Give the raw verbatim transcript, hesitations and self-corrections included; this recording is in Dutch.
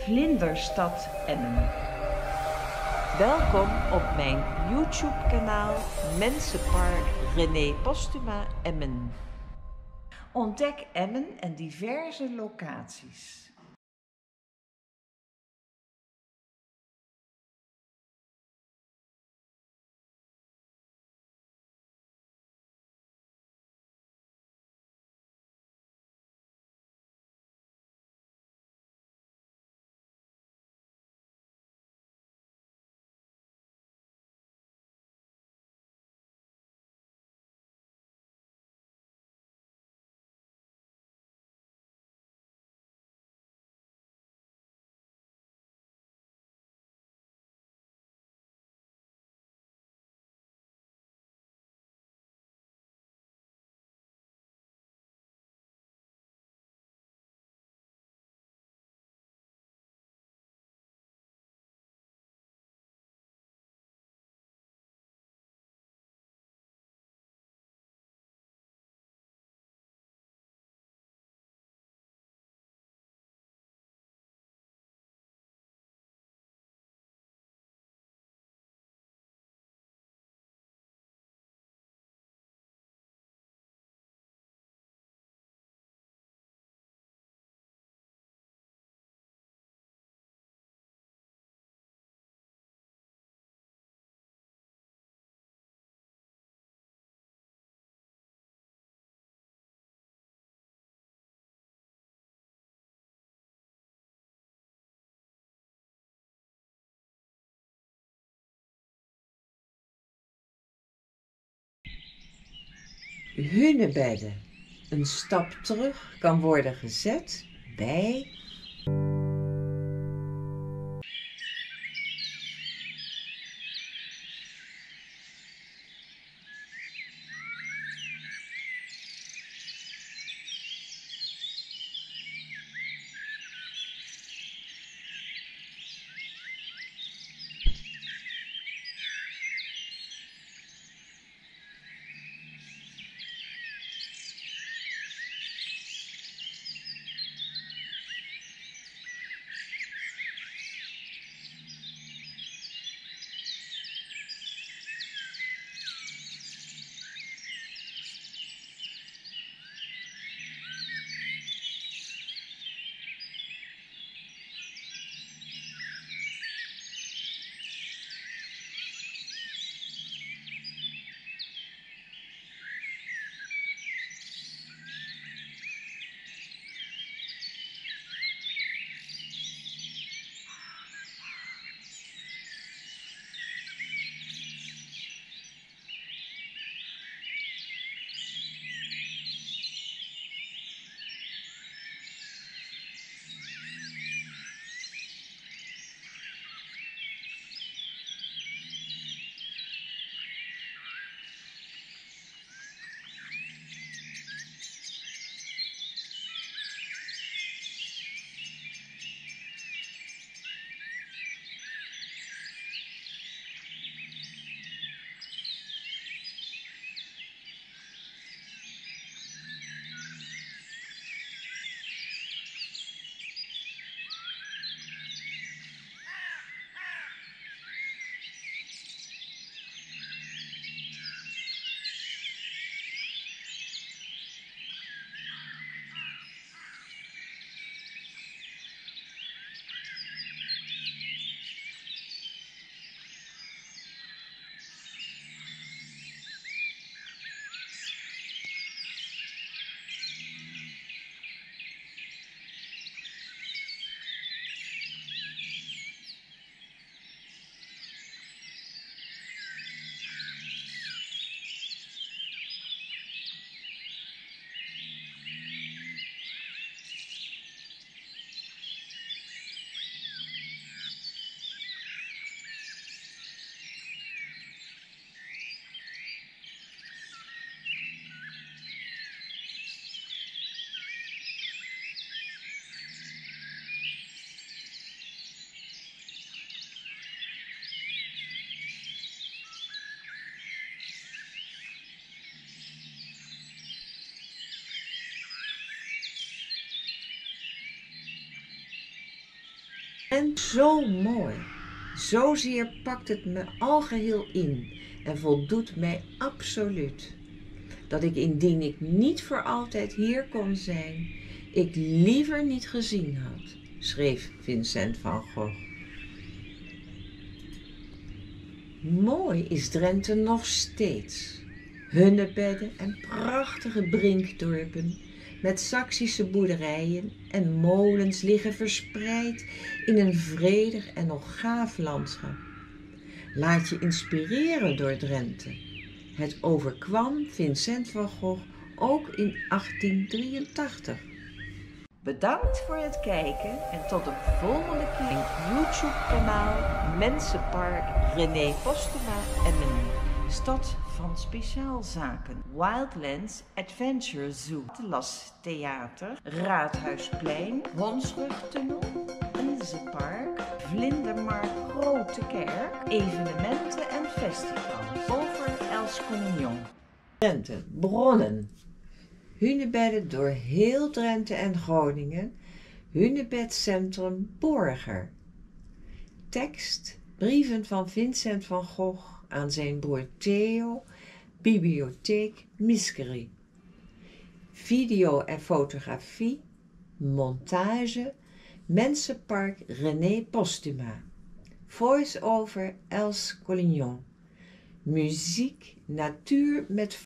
Vlinderstad Emmen. Welkom op mijn YouTube-kanaal Mensenpark René Postuma Emmen. Ontdek Emmen en diverse locaties. Hunebedden. Een stap terug kan worden gezet bij... En zo mooi. Zozeer pakt het me algeheel in en voldoet mij absoluut. Dat ik indien ik niet voor altijd hier kon zijn, ik liever niet gezien had, schreef Vincent van Gogh. Mooi is Drenthe nog steeds. Hunnebedden en prachtige brinkdorpen met Saksische boerderijen en molens liggen verspreid in een vredig en nog gaaf landschap. Laat je inspireren door Drenthe. Het overkwam Vincent van Gogh ook in achttien drieëntachtig. Bedankt voor het kijken en tot de volgende keer. YouTube-kanaal Mensenpark René Postuma Emmen. Stad van speciaalzaken. Wildlands Adventure Zoo. Atlas Theater. Raadhuisplein. Hondsrugtunnel. Elzenpark. Vlindermarkt Grote Kerk. Evenementen en festivals. Over Els Collignon. Drenthe, bronnen. Hunebedden door heel Drenthe en Groningen. Hunebedcentrum Borger. Tekst, brieven van Vincent van Gogh aan zijn broer Theo, Bibliotheek Miskery. Video en fotografie, montage, Mensenpark René Postuma. Voice-over Els Collignon. Muziek, natuur met